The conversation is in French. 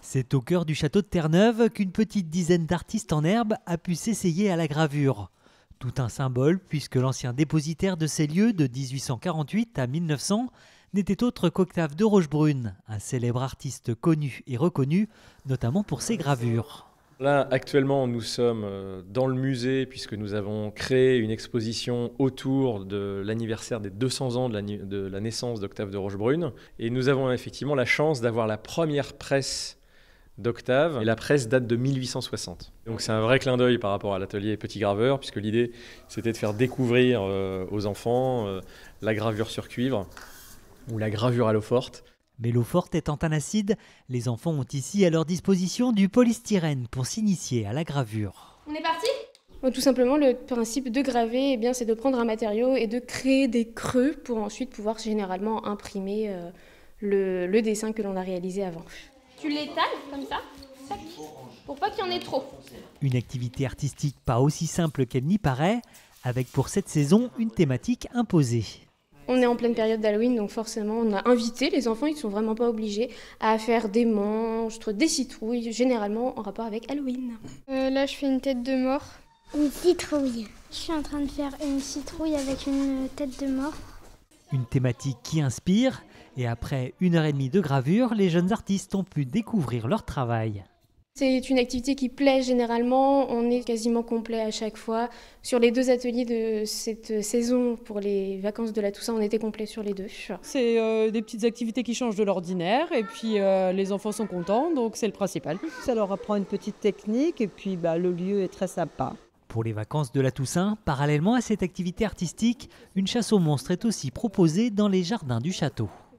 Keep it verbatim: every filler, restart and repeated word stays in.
C'est au cœur du château de Terre-Neuve qu'une petite dizaine d'artistes en herbe a pu s'essayer à la gravure. Tout un symbole puisque l'ancien dépositaire de ces lieux de mille huit cent quarante-huit à mille neuf cents n'était autre qu'Octave de Rochebrune, un célèbre artiste connu et reconnu, notamment pour ses gravures. Là, actuellement, nous sommes dans le musée puisque nous avons créé une exposition autour de l'anniversaire des deux cents ans de la, de la naissance d'Octave de Rochebrune. Et nous avons effectivement la chance d'avoir la première presse d'Octave. Et la presse date de mille huit cent soixante. Donc c'est un vrai clin d'œil par rapport à l'atelier Petit Graveur, puisque l'idée c'était de faire découvrir euh, aux enfants euh, la gravure sur cuivre ou la gravure à l'eau forte. Mais l'eau forte étant un acide, les enfants ont ici à leur disposition du polystyrène pour s'initier à la gravure. On est parti ? Tout simplement, le principe de graver, eh bien, c'est de prendre un matériau et de créer des creux pour ensuite pouvoir généralement imprimer euh, le, le dessin que l'on a réalisé avant. Tu l'étales comme ça, pour pas qu'il y en ait trop. Une activité artistique pas aussi simple qu'elle n'y paraît, avec pour cette saison une thématique imposée. On est en pleine période d'Halloween, donc forcément on a invité les enfants, ils ne sont vraiment pas obligés à faire des monstres, des citrouilles, généralement en rapport avec Halloween. Euh, là je fais une tête de mort. Une citrouille. Je suis en train de faire une citrouille avec une tête de mort. Une thématique qui inspire, et après une heure et demie de gravure, les jeunes artistes ont pu découvrir leur travail. C'est une activité qui plaît généralement, on est quasiment complet à chaque fois. Sur les deux ateliers de cette saison, pour les vacances de la Toussaint, on était complet sur les deux. C'est euh, des petites activités qui changent de l'ordinaire et puis euh, les enfants sont contents, donc c'est le principal. Ça leur apprend une petite technique et puis bah, le lieu est très sympa. Pour les vacances de la Toussaint, parallèlement à cette activité artistique, une chasse aux monstres est aussi proposée dans les jardins du château.